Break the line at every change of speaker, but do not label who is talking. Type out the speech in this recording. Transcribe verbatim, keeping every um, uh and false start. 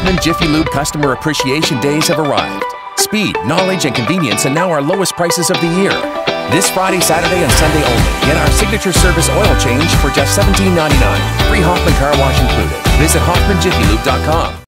Hoffman Jiffy Lube Customer Appreciation Days have arrived. Speed, knowledge, and convenience, and now our lowest prices of the year. This Friday, Saturday, and Sunday only. Get our signature service oil change for just seventeen ninety-nine. Free Hoffman Car Wash included. Visit Hoffman Jiffy Lube dot com.